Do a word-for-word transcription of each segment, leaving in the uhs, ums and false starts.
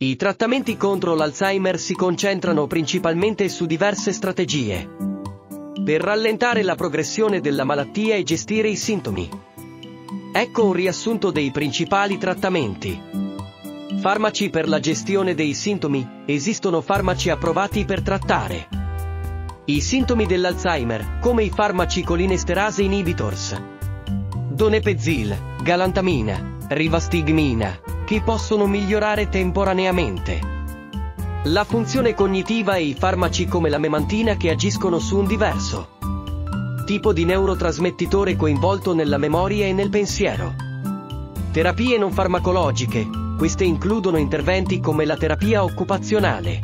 I trattamenti contro l'Alzheimer si concentrano principalmente su diverse strategie per rallentare la progressione della malattia e gestire i sintomi. Ecco un riassunto dei principali trattamenti. Farmaci per la gestione dei sintomi. Esistono farmaci approvati per trattare i sintomi dell'Alzheimer, come i farmaci colinesterase inhibitors, donepezil, galantamina, rivastigmina, che possono migliorare temporaneamente la funzione cognitiva, e i farmaci come la memantina che agiscono su un diverso tipo di neurotrasmettitore coinvolto nella memoria e nel pensiero. Terapie non farmacologiche. Queste includono interventi come la terapia occupazionale,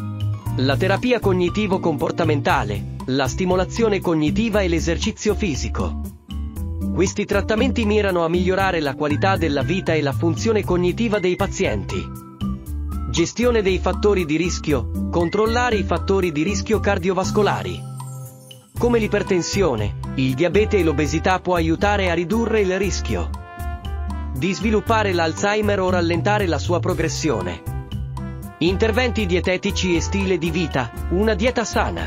la terapia cognitivo-comportamentale, la stimolazione cognitiva e l'esercizio fisico. Questi trattamenti mirano a migliorare la qualità della vita e la funzione cognitiva dei pazienti. Gestione dei fattori di rischio. Controllare i fattori di rischio cardiovascolari, come l'ipertensione, il diabete e l'obesità, può aiutare a ridurre il rischio di sviluppare l'Alzheimer o rallentare la sua progressione. Interventi dietetici e stile di vita. Una dieta sana,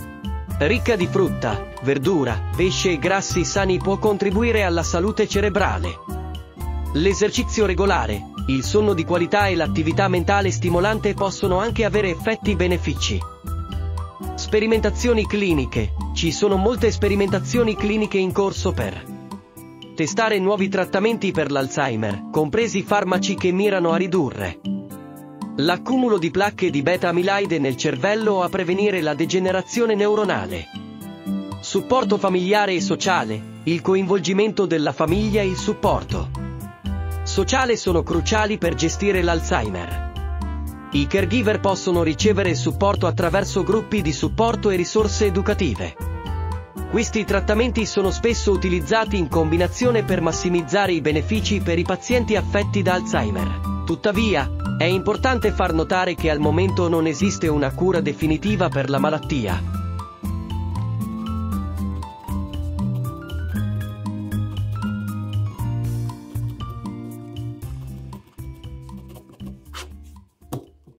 ricca di frutta, verdura, pesce e grassi sani può contribuire alla salute cerebrale. L'esercizio regolare, il sonno di qualità e l'attività mentale stimolante possono anche avere effetti benefici. Sperimentazioni cliniche. Ci sono molte sperimentazioni cliniche in corso per testare nuovi trattamenti per l'Alzheimer, compresi farmaci che mirano a ridurre l'accumulo di placche di beta-amiloide nel cervello o a prevenire la degenerazione neuronale. Supporto familiare e sociale. Il coinvolgimento della famiglia e il supporto sociale sono cruciali per gestire l'Alzheimer. I caregiver possono ricevere supporto attraverso gruppi di supporto e risorse educative. Questi trattamenti sono spesso utilizzati in combinazione per massimizzare i benefici per i pazienti affetti da Alzheimer. Tuttavia, è importante far notare che al momento non esiste una cura definitiva per la malattia.